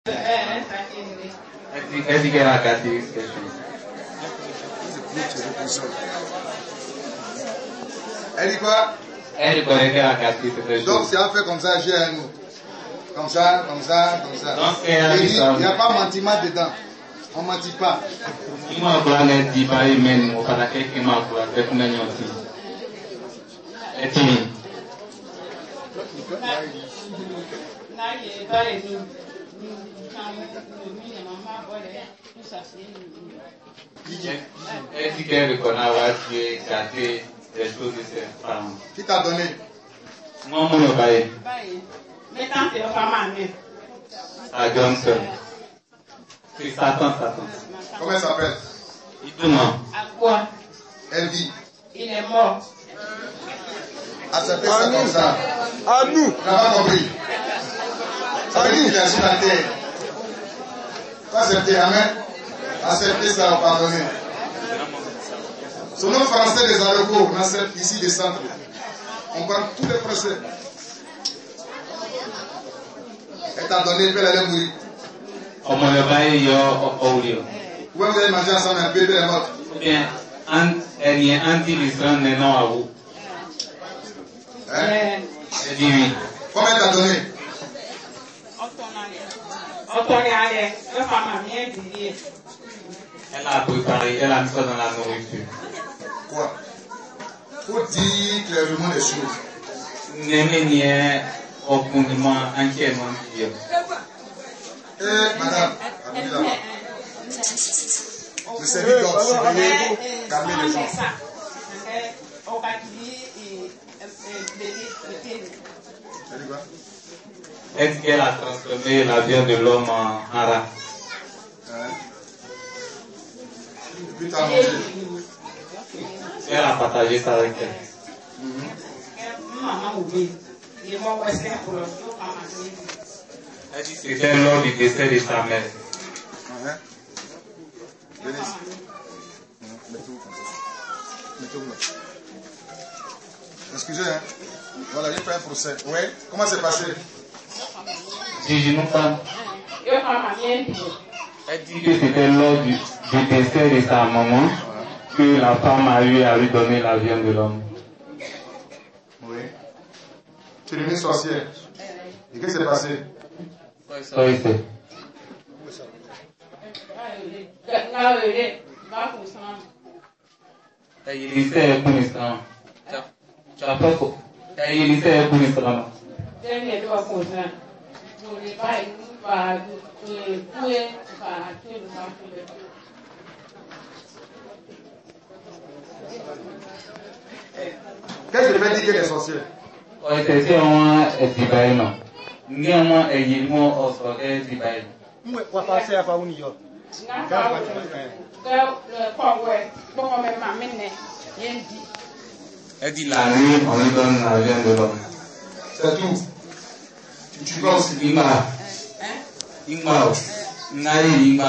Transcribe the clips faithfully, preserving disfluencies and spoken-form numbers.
Elle dit qu'elle a gâté. Elle dit quoi? Elle connaît qu'elle a gâté. Donc c'est à faire comme ça, j'ai un nous. Comme ça, comme ça, comme ça. Donc elle dit, il n'y a pas mentiment dedans. On ne mentit pas. Il m'a parlé de Dibaï, mais on parle quelqu'un m'a parlé de Koumen Yonti. Et puis, elle dit qu'elle reconnaît avoir tué, gâté les choses de ses parents. Qui t'a donné? Moi, mon bail. Mais quand c'est pas ma mère. À Johnson. C'est Satan, Satan. Comment elle s'appelle? Idouma. À quoi? Elle vit. Il est mort. Acceptez ça comme ça. À nous. Tu n'as pas compris. Ça veut dire qu'il est sur la terre. Pas accepter, amen. Acceptez ça, on pardonner. Son nom français des aéroports, on accepte ici des centres. On prend tous les procès. Elle t'a donné, puis elle allait mourir. On m'a envoyé yo au lieu. Où vous allez manger ensemble un bébé est mort. Bien, elle y est anti-lisran de non à vous. Hein? Elle dit oui. Combien elle t'a donné? Elle a préparé, elle a mis ça dans la nourriture. Quoi? Faut dire clairement les choses. Néménier, au fondement, entièrement Dieu. Eh, madame, le serviteur, surveillez, calmez les gens. Est-ce qu'elle a transformé la viande de l'homme en rat? Hein? Et puis tu as mangé. Elle a partagé ça avec elle. Elle dit que c'était lors du décès de sa mère. Hein? Venez ici. Mettez-vous comme ça. Mettez-vous là. Excusez, hein? Voilà, j'ai fait un procès. Oui? Comment c'est passé? Si je ne pas. Elle dit que c'était lors du, du décès de sa maman que la femme a eu à lui donner la viande de l'homme. Oui. Tu es devenue sorcière. Et qu'est-ce qui s'est passé? Ça, oui, c'est. Il lycée pour l'instant. Tu as pas quoi? Il lycée pour l'instant. Qu'est-ce que je vais dire que les sorcières? Oui, c'est un Dibaï, non. Néanmoins, il y a un autre Dibaï. Moi, je vais passer à Faouni. Elle dit la nuit, on lui donne la viande de l'homme. C'est tout. Tu tues pas aussi. Ima. Ima. Nari Ima.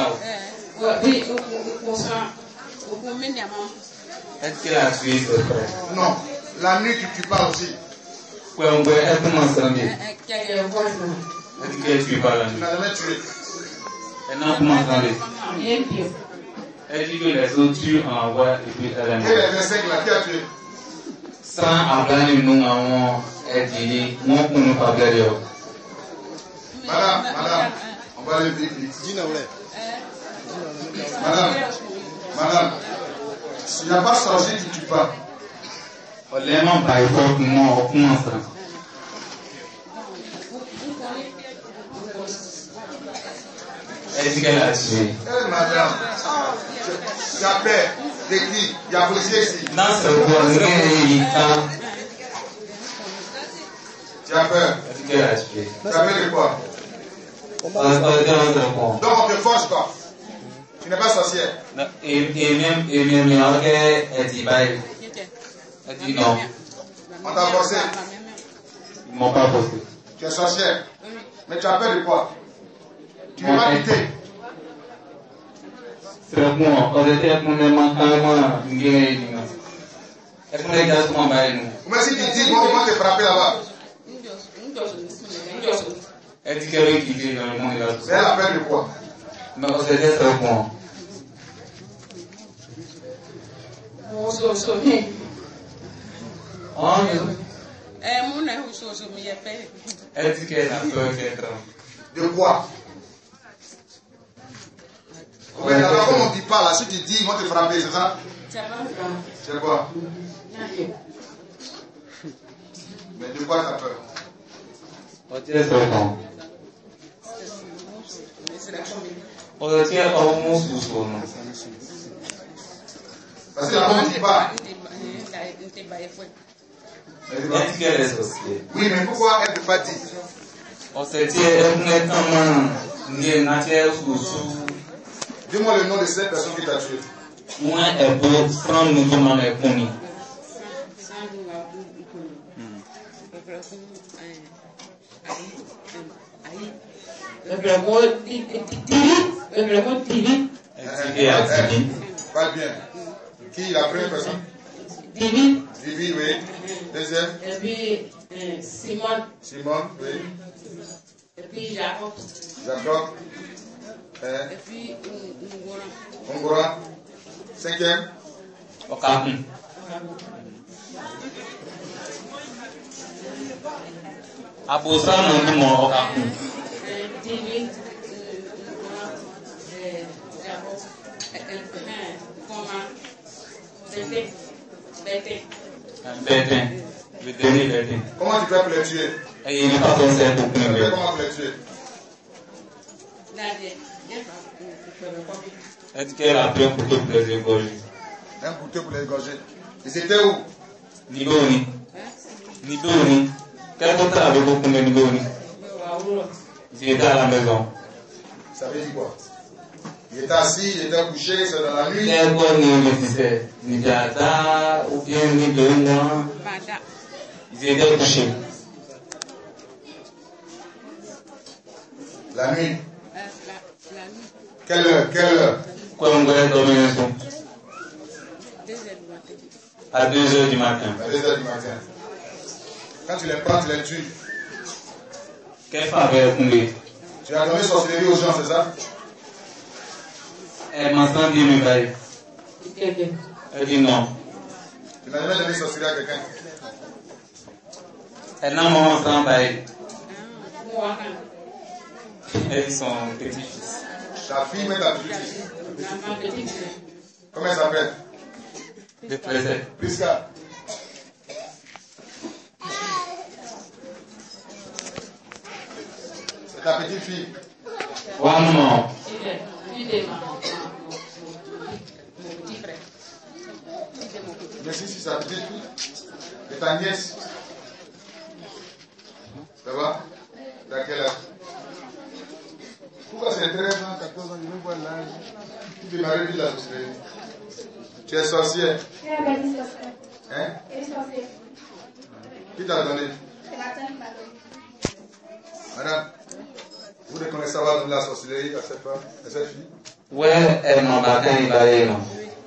Est-ce qu'elle a tué ses frères? Non. La nuit, tu tues pas aussi. Oui, on peut être ensemble. Elle dit qu'elle ne tue pas la Tu nuit. n'as jamais tué. Elle n'a pas ensemble. Elle dit que les autres tuent en voie et puis elle est Et morte. les vingt-cinq là, qui a tué? Sans avoir une nous avons dit, moi pour nous pas plaire. Madame, madame, on va aller vite, vite. Madame, madame, s'il n'y a pas sorcier, tu ne tues pas. On l'aime pas, il faut que moi, on commence. Elle dit qu'elle a tué. Eh madame, il y a peur, des cris, il y a policier ici. Non, c'est pour rien. Tu as peur. Elle dit qu'elle a tué. Tu as peur de quoi? Donc on te force pas. Tu n'es pas sorcière. Et même, et même, elle dit, bah, elle dit non. On t'a forcé. Ils ne m'ont pas forcé. Tu es sorcière. Mais tu as peur de quoi? Tu ne veux pas quitter. C'est bon, on était pour nous carrément guérir. Est-ce qu'on est exactement bas nous? Mais si tu dis, bon, ils vont te frapper là-bas. Elle dit qu'elle veut quitter dans le monde de la Mais elle a peur de quoi? Mais on s'était très bon. Mo so so mi. Oh, Eh, mo na ho so so mi ye pe. elle dit qu'elle a peur d'être. De quoi? Mais d'abord, comme on ne dit pas là, si tu dis, ils vont te frapper, c'est ça? C'est quoi? Mais de quoi tu as peur? On tient très bon. On tient au mot sous son nom. Parce que là, on ne dit pas. Elle dit qu'elle est sorcière. Oui, mais pourquoi elle ne peut pas dire? On se dit, elle n'est pas ni nature sous sous. Dis-moi le nom de cette personne qui t'a tué. Moi, elle peut prendre le nom de mon Pas bien. Qui la première personne? Divi. Divi, oui. Deuxième? Et puis euh, Simone. Simone, oui. Et puis Jacob. Jacob. Et puis Ngora. Ngora. Cinquième? Okaku. Abosa non du mo Okaku. Divi. Jacob. Comment? Bete. Bete. Bete. Bete, bete. Comment tu fais pour les tuer? Et il n'est pas censé pour Tu fais plus. comment pour les tuer? Elle dit qu'elle a pris un couteau pour les égorger. Un couteau pour les égorger. Ils étaient où? Nidoni. Nidoni. Quel côté avec beaucoup de Nidoni? Ils étaient à la maison. Ça veut dire quoi? Il était assis, il était couché, c'est dans la nuit. Quel côté ni disait ni dada ou bien ni de moi. Ils étaient couchés. La nuit. Quelle heure? Quelle heure? Quoi, on va dormir un son? À deux heures du matin. À deux heures du matin. Quand tu les prends, tu les tues. Quelle femme avait combien? Tu as donné sorcellerie aux gens, c'est ça? Elle m'a senti me bailler. Elle dit non. Tu n'as jamais donné sorcellerie à quelqu'un? Elle n'a pas sans bailler. Elle dit son petit-fils. Ta fille met ta petite-fille. Comment elle s'appelle? De plaisir. Prisca. C'est ta petite fille. One more. Mais si, si, c'est ta petite fille. Et ta nièce. Ça va? T'as quel âge? Pourquoi c'est treize ans, quatorze ans, je ne vois l'âge? Tu démarrais de la sorcellerie. Tu es sorcière. Hein? Qui t'a donné? Madame, vous reconnaissez avoir donné la sorcellerie à cette femme, à cette fille? Ouais, elle m'a battu un baillé, non.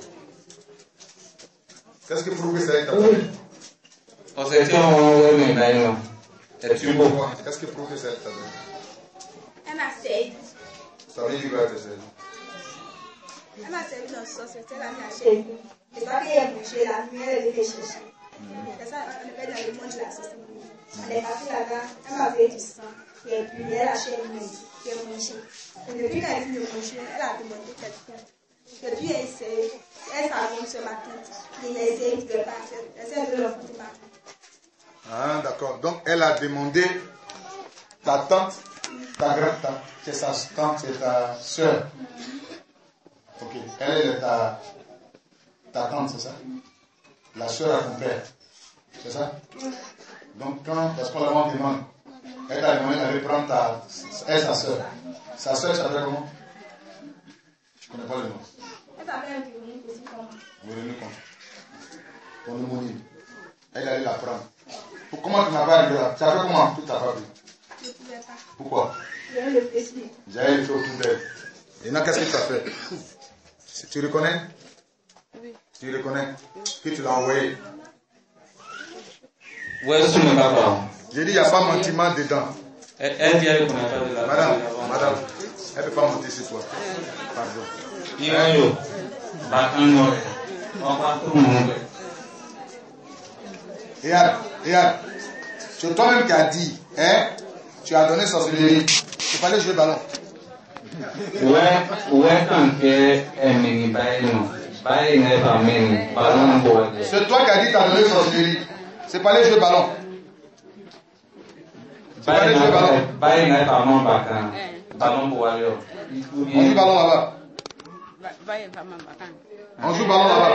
Qu'est-ce qui prouve que c'est elle qui t'a donné? On s'est dit, on va me bailler, non. Et tu vois. Qu'est-ce qui prouve que c'est elle qui t'a donné? Elle m'a servi. Ça veut dire quoi, tes servi? Elle m'a servi dans ce sens, elle m'a cherché. Et quand elle est bougée, la nuit, elle est chercher. C'est ça, on est dans le monde de la société. Elle est partie là-bas, elle m'a fait du sang. Et puis, elle a acheté une nuit, qui est mangée. Et depuis qu'elle est venue manger, elle a demandé quelqu'un. Et puis, elle s'est, elle s'avance ce matin. Et elle essaie de partir. Elle essaie de l'enfant du matin. Ah, d'accord. Donc, elle a demandé ta tante, ta grand-tante, c'est sa tante, c'est ta soeur. Ok. Elle est ta, ta tante, c'est ça? La soeur à ton père. C'est ça? Donc, quand, parce qu'on la demande, elle t'a demandé de reprendre ta, elle, sa soeur. Sa soeur s'appelle comment? Je ne connais pas le nom. Elle s'appelle un violon aussi comme moi. Véronique, ton homonyme. Elle allait la prendre. Pour comment tu n'as pas arrivé là? Tu as fait comment? Tout t'a pas vu. Je ne pouvais pas. Pourquoi? J'avais le plaisir. J'avais le fait autour d'elle. Et maintenant, qu'est-ce que tu as fait? Tu reconnais? Oui. Tu reconnais? Que tu l'as envoyé? Ouais, je ne sais pas. J'ai dit, il n'y a pas mentiment dedans. Elle, elle dit elle ne connaît pas de la Madame, madame, elle ne peut pas monter sur toi. Pardon. Yo, Bakano, on va tout le monde. Regarde, regarde. C'est toi-même qui as dit, hein, tu as donné sorcellerie. Tu fallait jouer ballon. Ouais, ouais, quand tu es mini ballon, ballon pas mini, ballon boy. C'est toi qui as dit que tu as donné sorcellerie. C'est pas aller jouer ballon. C'est pas aller jouer ballon. Ballon pas mon bacon, ballon boy. On joue ballon là-bas. On joue ballon là-bas.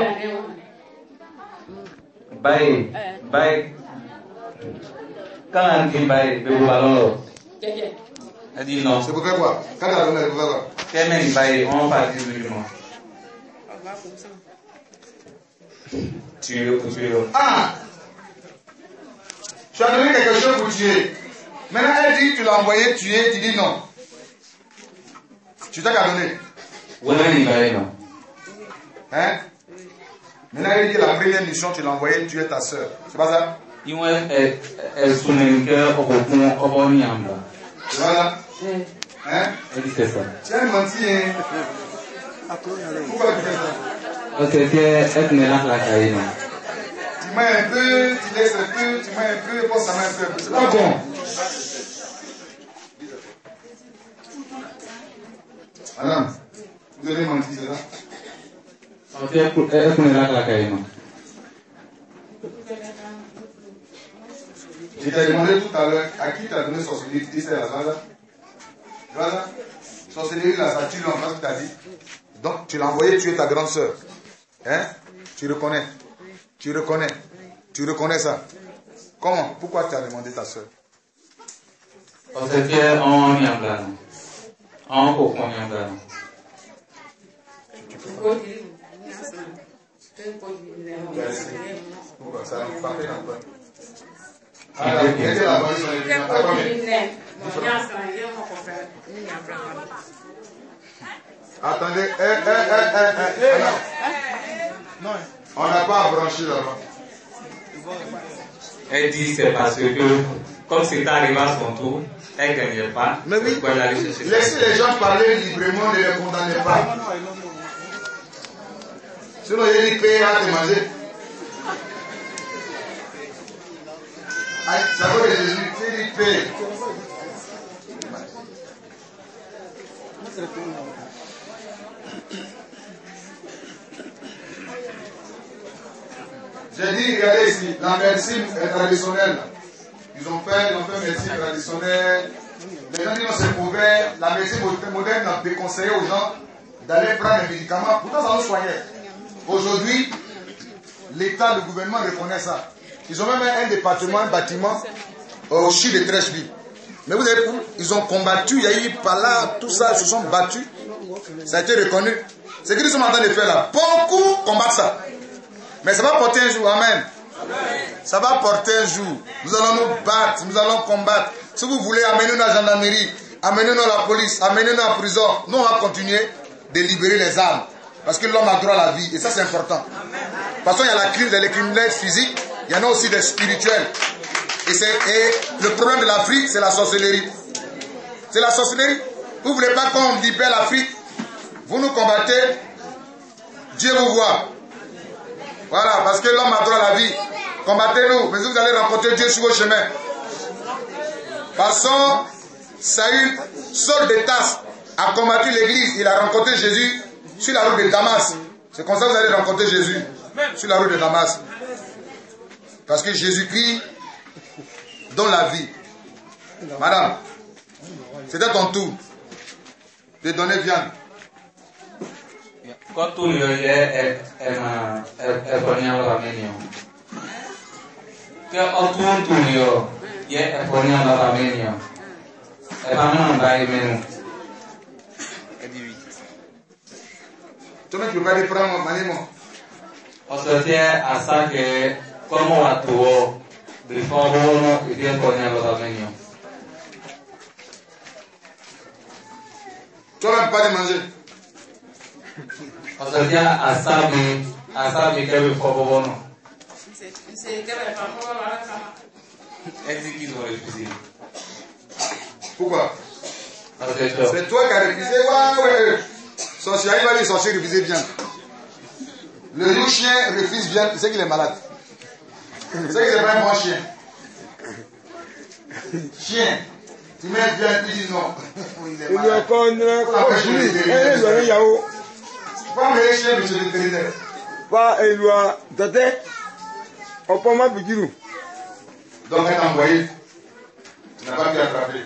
Bye, bye. Quand on dit bye, le ballon. Elle dit non. C'est pour faire quoi? Quand tu as donné, c'est pour faire quoi? Qu'elle m'a dit bye, on va dire oui, moi. Tuer, tuer. Ah! Tu as donné quelque chose pour tuer. Maintenant, elle dit que tu l'as envoyé tuer, tu dis non. Tu t'as qu'à donner. Ouais, mais bye, non. Hein? Maintenant, elle dit que la première mission, tu l'as envoyé tuer ta soeur. C'est pas ça? Il m'a dit elle sonne que au point au bon niamba. C'est pas ça? Hein? Elle dit c'est ça. Tu as menti, hein? Pourquoi tu fais ça? Parce que elle n'est pas la caille, non. Tu mets un peu, tu laisses un peu, tu mets un peu, et puis ça met un peu. C'est pas bon. Madame, vous avez menti, c'est ça? Parce qu'elle n'est pas la caille, non. Je t'ai demandé tout à l'heure à qui tu as donné sorcellerie. Tu dis c'est la Zaza. Voilà. Sorcellerie, là, ça tue l'enfant, ce que tu as dit. Donc, tu l'as envoyé tuer ta grande soeur. Hein? Tu reconnais. Tu reconnais. Tu reconnais ça. Comment? Pourquoi tu as demandé ta soeur? Parce qu'on y a un plan. On peut qu'on y a un plan. Pourquoi? Ça n'a pas fait un peu. Alors, quelle est la bonne sorcellerie? Attendez, eh, eh, eh, eh, eh, non. On n'a pas branché là-bas. Elle dit c'est parce que, comme c'est arrivé à son tour, elle ne gagnait pas. Mais oui, elle allait chercher. laissez les gens parler librement, ne les condamnez pas. Sinon, il dit paye à te manger. Ça veut dire Jésus, il dit paye. J'ai dit, regardez ici, la médecine est traditionnelle. Ils ont fait, ils ont fait médecine traditionnelle. Les gens disent que c'est mauvais. La médecine moderne a déconseillé aux gens d'aller prendre des médicaments. Pourtant, ça nous soignait. Aujourd'hui, l'État, le gouvernement reconnaît ça. Ils ont même un département, un bâtiment au CHU de Trècheville. Mais vous avez vu, ils ont combattu, il y a eu par là, tout ça, ils se sont battus. Ça a été reconnu. Ce qu'ils sont en train de faire là, beaucoup combattent ça. Mais ça va porter un jour, amen. Ça va porter un jour. Nous allons nous battre, nous allons combattre. Si vous voulez, amenez-nous à la gendarmerie, amenez-nous à la police, amenez-nous à la prison. Nous, on va continuer de libérer les armes. Parce que l'homme a droit à la vie. Et ça, c'est important. Parce qu'il y a la crime, les criminels physiques, il y en a aussi des spirituels. Et, et le problème de l'Afrique, c'est la sorcellerie. C'est la sorcellerie. Vous ne voulez pas qu'on libère l'Afrique? Vous nous combattez, Dieu vous voit. Voilà, parce que l'homme a droit à la vie. Combattez-nous, mais vous allez rencontrer Dieu sur vos chemins. Passons, Saül, Saul de Tarse, a combattu l'église. Il a rencontré Jésus sur la route de Damas. C'est comme ça que vous allez rencontrer Jésus sur la route de Damas. Parce que Jésus-Christ donne la vie. Madame, c'était ton tour de donner viande. Quand tout le monde est venu à la réunion, que autour tout le monde est venu à la réunion, et pas même dans les menus. Tu ne peux pas aller prendre mon manimo. On se tient à ça que, comme on a tout, il faut qu'on ait venu à la réunion. Tu ne peux pas aller manger. On se tient à ça, à ça, mais qu'il faut qu'on ait. Elle dit qu'ils ont refusé. Pourquoi? Enquêteur. C'est toi qui as refusé. Ouais, ouais. Sorcier, il va dire sorcier refuser bien. Le loup chien refuse bien, c'est qu'il est malade. C'est qu'il n'est pas un bon chien. Chien, tu mets bien, tu dis non. Il est malade. Pas mes chiens, monsieur le vétérinaire. Pas Eloi, Tete, on peut m'appeler. Donc, un envoyé, tu n'as pas pu attraper.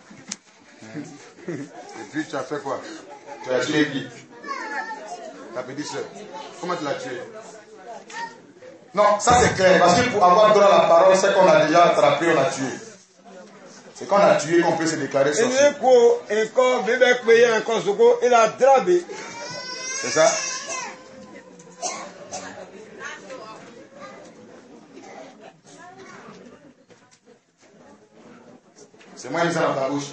Et puis, tu as fait quoi? Tu as tué qui? Ta petite soeur. Comment tu l'as tué? Non, ça c'est clair. Parce que pour avoir droit à la parole, c'est qu'on a déjà attrapé, on a tué. C'est qu'on a tué qu'on peut se déclarer sorcier. C'est ça? C'est moi qui ai mis ça dans ta bouche.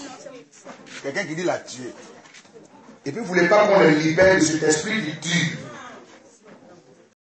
Quelqu'un qui dit l'a tué. Et puis vous ne voulez pas qu'on le libère de cet esprit qui tue.